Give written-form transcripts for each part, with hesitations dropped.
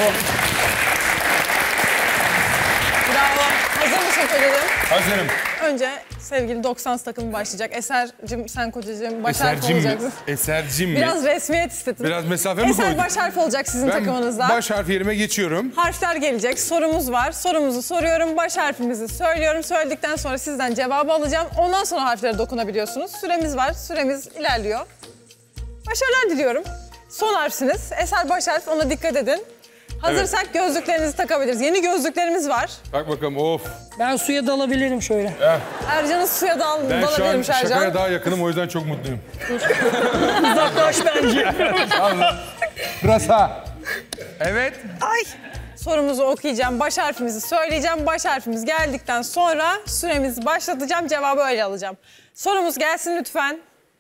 Bravo. Hazır mısın kocacığım? Hazırım. Önce sevgili 90 takımı başlayacak. Eser'cim sen kocacığım baş harfi Esercim mi? olacaksın. Esercim mi? Biraz resmiyet istedim. Biraz mesafe mi koydun? Eser baş harfi olacak sizin Ben takımınızda. baş harfi yerime geçiyorum. Harfler gelecek. Sorumuz var. Sorumuzu soruyorum. Baş harfimizi söylüyorum. Söyledikten sonra sizden cevabı alacağım. Ondan sonra harflere dokunabiliyorsunuz. Süremiz var. Süremiz ilerliyor. Başarılar diliyorum. Son harfsiniz. Eser baş harf. Ona dikkat edin. Hazırsak gözlüklerinizi takabiliriz. Yeni gözlüklerimiz var. Bak bakalım of. Ben suya dalabilirim şöyle. Ercan'ın suya Ben şu an dalabilirim şakaya Ercan. daha yakınım o yüzden çok mutluyum. Uzaklaş bence. Pırasa. Evet. Sorumuzu okuyacağım. Baş harfimizi söyleyeceğim. Baş harfimiz geldikten sonra süremizi başlatacağım. Cevabı öyle alacağım. Sorumuz gelsin lütfen.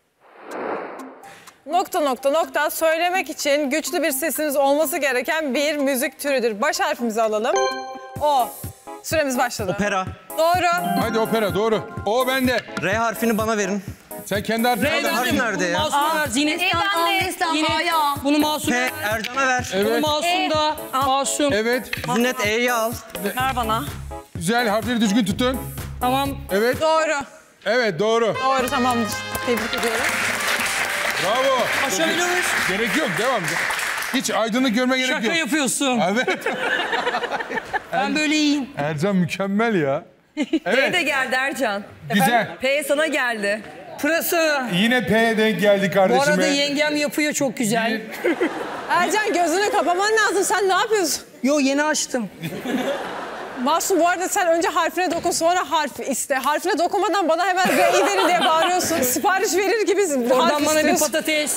Nokta nokta nokta söylemek için güçlü bir sesiniz olması gereken bir müzik türüdür. Baş harfimizi alalım. O. Süremiz başladı. Opera. Doğru. Hadi opera doğru. O bende. R harfini bana verin. Sen kendi harfini al. harfi nerede ya? Masum'a ver. Zinet. Yine bunu Masum'a P. ver. Ercan'a ver. Bunu Evet. Masum'da. Masum. Evet. Zinet E'yi al. Ver bana. Güzel harfleri düzgün tutun. Tamam. Evet. Doğru. Evet doğru. Doğru tamamdır. Tebrik ediyorum. Bravo. Başarılı mıyız? Gerek yok devam. Hiç aydınlık görme gerek Şaka yok. yapıyorsun. Evet. Ben böyle iyiyim. Ercan mükemmel ya. Evet. de geldi Ercan. Güzel. P sana geldi. Pırasa. Yine P'ye denk geldi Bu kardeşime. arada yengem yapıyor çok güzel. Ercan gözünü kapaman lazım. Sen ne yapıyorsun? Yo yeni açtım. Masum bu arada sen önce harfine dokun sonra harf iste. Harfine dokunmadan bana hemen R'yi verin diye bağırıyorsun. Sipariş verir gibi Oradan harf bana bir istiyorsun. patates.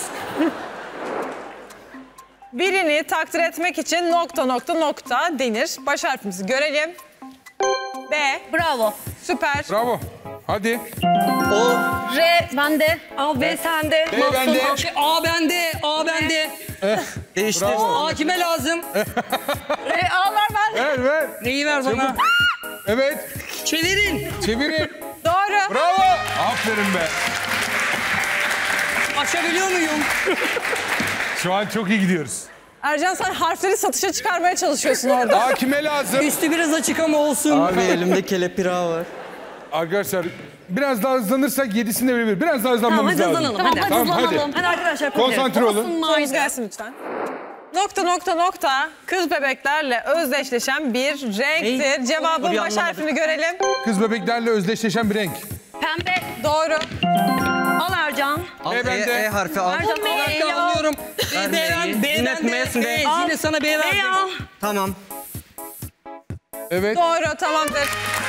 Birini takdir etmek için nokta nokta nokta denir. Baş harfimizi görelim. B. Bravo. Süper. Bravo. Hadi. O. R bende. Al B sende. B bende. A bende. A bende. Değiştir. Bravo. A kime lazım? R A'lar bende. Ver ver. Neyi ver bana? Evet. Çevirin. Çevirin. Doğru. Bravo. Aferin be. Açabiliyor muyum? Şu an çok iyi gidiyoruz. Ercan sen harfleri satışa çıkarmaya çalışıyorsun orada. Aa kime lazım? Üstü biraz açık ama olsun. Abi elimde kelepira var. Arkadaşlar biraz daha hızlanırsak 7'sini de verebilir. Biraz daha hızlanmamız lazım. Tamam hadi Tamam, hızlanalım. Hadi arkadaşlar. Konsantre olun. Sorumuz gelsin lütfen. Nokta nokta nokta kız bebeklerle özdeşleşen bir renktir. Ne? Cevabın Soruyu baş anlamadım. harfini görelim. Kız bebeklerle özdeşleşen bir renk. Pembe. Doğru. Al Ercan. Al E bende. E harfi al. Ercan Bir al dakika E'yi al. anlıyorum. Ver B M'yi. bende. Zinet M'sin de. Yine sana B verdim. E'yi al. Tamam. Evet. Doğru tamamdır.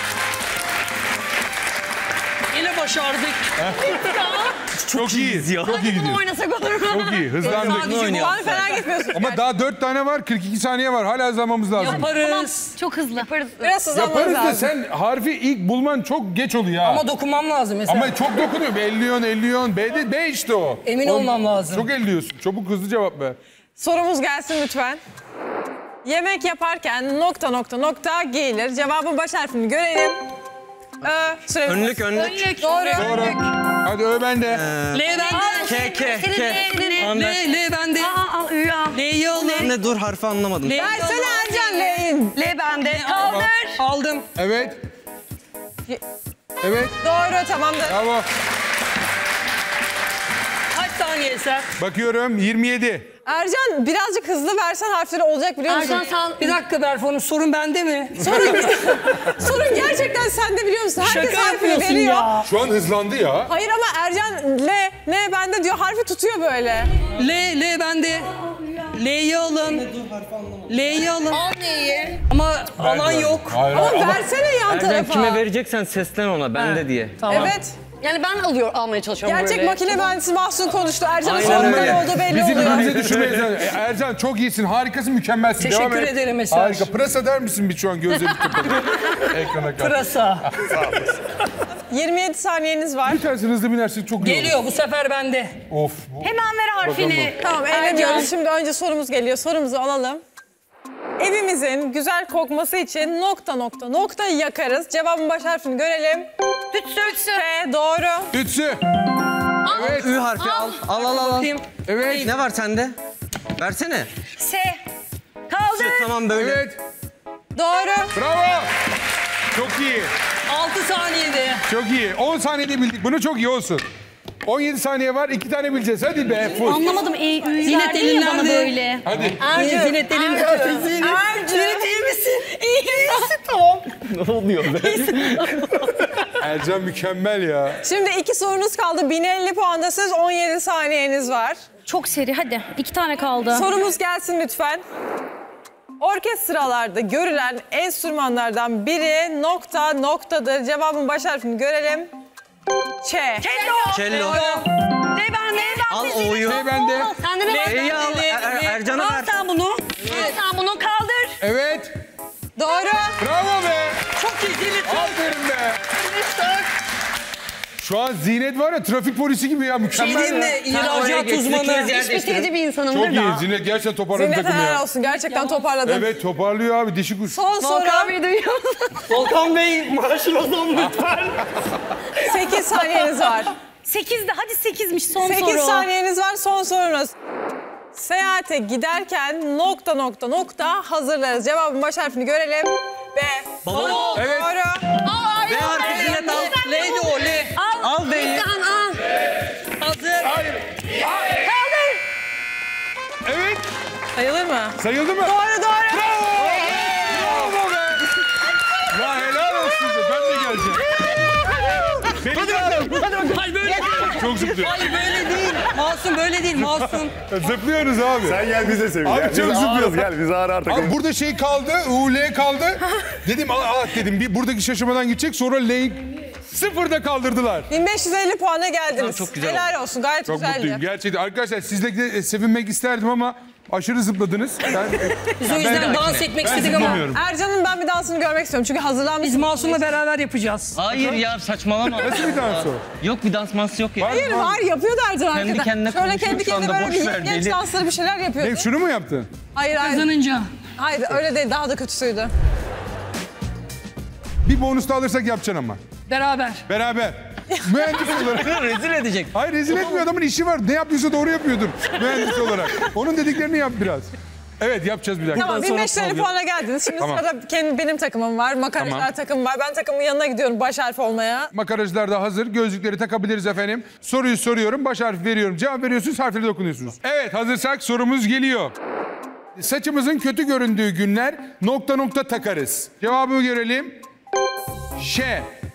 Yine başardık. Çok iyi. ya. Çok iyi gidiyor. Oynasak olur mu? Çok iyi. Hızlandık. Sadece bu an fena gitmiyorsun. Ama daha 4 tane var. 42 saniye var. Hala hızlanmamız lazım. Yaparız. Çok hızlı. Yaparız. Biraz hızlanmanız Yaparız da lazım. sen harfi ilk bulman çok geç oluyor ha. Ama dokunmam lazım mesela. Ama çok dokunuyor. Elliyon. B işte o. Emin olmam lazım. Çok elliyorsun. Çabuk hızlı cevap ver. Sorumuz gelsin lütfen. Yemek yaparken nokta nokta nokta giyilir. Cevabın baş harfini görelim. Süremiz. Önlük. Doğru. Doğru. Hadi ö bende. L bende. K. L bende. Al Ü al. L'yi alın. Ne dur harfi anlamadım. Versene Ercan L'in. L bende. Kaldır. Aldım. Evet. Evet. Doğru tamamdır. Bravo. Kaç saniye Eser? Bakıyorum 27. Ercan birazcık hızlı versen harfleri olacak biliyor musun? Ercan sen Bir dakika Berfon'un sorun bende mi? Sorun gerçekten sende biliyor musun? Herkes Şaka harfini yapıyorsun veriyor. ya. Şu an hızlandı ya. Hayır ama Ercan ne bende diyor harfi tutuyor böyle. L bende. L'yi alın. L'yi alın. Al neyi? Ama alan yok. Hayır. Ama versene yan Ercan tarafa. kime vereceksen seslen ona bende diye. Tamam. Evet. yani ben almaya çalışıyorum Gerçek böyle. makine mühendisi Mahsun konuştu. Ercan'ın Aynen sorunları öyle. olduğu belli Bizi oluyor. birbirimize düşürmeyiz. Ercan çok iyisin, harikasın, mükemmelsin. Teşekkür Devam et. ederim Eser. Harika. Pırasa der misin bir şu an gözleri kapalı? Ekrana karşı. Pırasa. 27 saniyeniz var. Bir tanesini hızlı binersek çok iyi olur. Geliyor bu sefer bende. Of. Hemen ver harfini. Tamam eğleniyoruz. Şimdi önce sorumuz geliyor. Sorumuzu alalım. Evimizin güzel kokması için nokta nokta nokta yakarız. Cevabın baş harfini görelim. Tütsü. P doğru. Tütsü. Evet. Ü harfi al. Al. Bakayım. Evet. Ne var sende? Versene. S. Kaldır. zaman böyle. Evet. Doğru. Bravo. Çok iyi. 6 saniyede. Çok iyi. 10 saniyede bildik. Bunu çok iyi olsun. 17 saniye var. 2 tane bileceğiz. Hadi be. Full. Anlamadım. Zinet Verdin ya bana elinlerde. böyle. Hadi. Zinet elinlerde. Zinet iyi misin? İyi misin? Tamam. Ne oluyor be? Ercan mükemmel ya. Şimdi 2 sorunuz kaldı. 1050 puandasınız. 17 saniyeniz var. Çok seri hadi. 2 tane kaldı. Sorumuz gelsin lütfen. Orkestralarda görülen enstrümanlardan biri nokta noktadır. Cevabın baş harfini görelim. Ç. Cello. Ne ben ne? Al O'yu. Ne bende? Sen de ne var? L'yi al. Ercan'a Al ver. sen bunu. Al sen bunu kaldır. Evet. Doğru. Bravo be. Çok iyi Zinet. Aferin be. Şu an Zinet var ya trafik polisi gibi ya. Mükemmel Şeyin ya. de ihracat uzmanı. İş bitirici bir Çok insanımdır iyi. da. Zinet gerçekten toparladı Zinet takımı helal ya. olsun. Gerçekten toparladın. Evet toparlıyor abi. Dişi kuş. Son soru. Volkan Bey duyuyor musun? Volkan Bey maaşını alın lütfen. 8 saniyeniz var. 8'de hadi 8'miş son 8 soru. saniyeniz var. Son sorunuz. Seyahate giderken nokta nokta nokta hazırlarız. Cevabın baş harfini görelim. B. Balon. Evet. Doğru. B harfi Zinet al. L'ydi o L. Al B'yi. Hazır. Evet. Sayılır mı? Sayıldı mı? Doğru doğru. Bravo be. Ya helal olsun size. Ben de geleceğim. Beni de alın. Hayır böyle değil. Çok zıplıyor. Hayır böyle değil. Masum böyle değil Masum. Zıplıyoruz abi. Sen gel bize sevin. Abi Gel. çok Biz zıplıyoruz. ağırız, gel biz ağır artık. Abi burada şey kaldı, UL kaldı. Dedim dedim bir buradaki şaşırmadan gidecek. Sonra L'yi sıfırda kaldırdılar. 1550 puana geldiniz. Çok güzel Helal olsun. Gayet Çok güzeldi. mutluyum gerçekten. Arkadaşlar sizle de sevinmek isterdim ama aşırı zıpladınız. Biz o yüzden dans etmek istedik ama zıplamıyorum. Ercan'ın ben bir dansını görmek istiyorum. Çünkü hazırlanmış. biz Masum'la beraber yapacağız. Hayır ya saçmalama. Nasıl bir dans o? Yok bir dans mansı yok ya. Hayır var yapıyordu Ercan Kendi arkada. kendine Şöyle konuşuyor kendi şu kendine anda, böyle boş bir ver, genç deli. dansları bir şeyler yapıyordu. Ne, şunu mu yaptın? Hayır hayır. Kazanınca. Hayır öyle değil daha da kötüsüydü. Bir bonus da alırsak yapacaksın ama. Beraber. Beraber. Mühendis olarak. Rezil edecek. Hayır rezil etmiyor adamın işi var. Ne yapıyorsa doğru yapıyordur mühendis olarak. Onun dediklerini yap biraz. Evet yapacağız bir dakika. Tamam 1550 puana geldiniz. Şimdi Tamam. sırada benim takımım var. Makarajlar Tamam. takımı var. Ben takımın yanına gidiyorum baş harfi olmaya. Makarajlar da hazır. Gözlükleri takabiliriz efendim. Soruyu soruyorum. Baş harfi veriyorum. Cevap veriyorsunuz. Harfleri dokunuyorsunuz. Evet hazırsak sorumuz geliyor. Saçımızın kötü göründüğü günler nokta nokta takarız. Cevabı görelim. Ş.